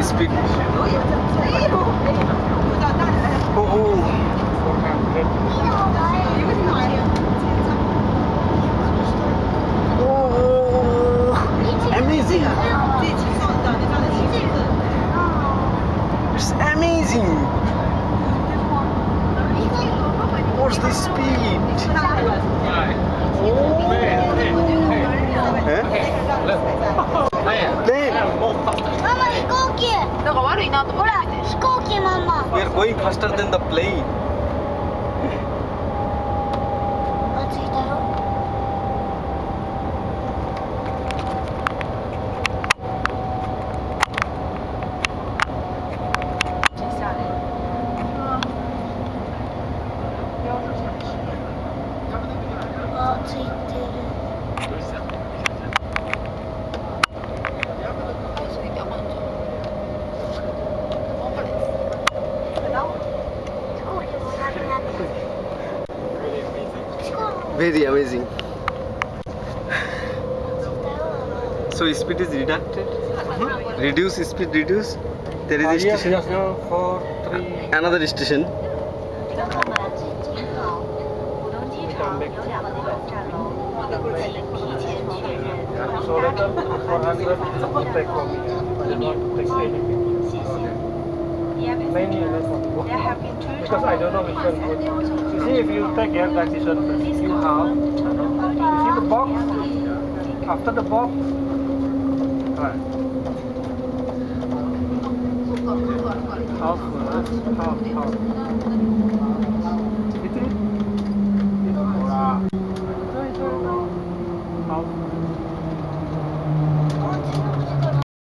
speed. Oh. Oh, amazing. It's amazing. What's the speed? We are going faster than the plane. Very amazing. So speed is reducted. Reduce speed. Reduce. There is a station. Yes, no, 4, 3. Another station. So return 400 take for me. I do not take anything. Mainly because I don't know which one good. You see, if you take air like this one, you have. You see the box? After the box, right. Half first, half.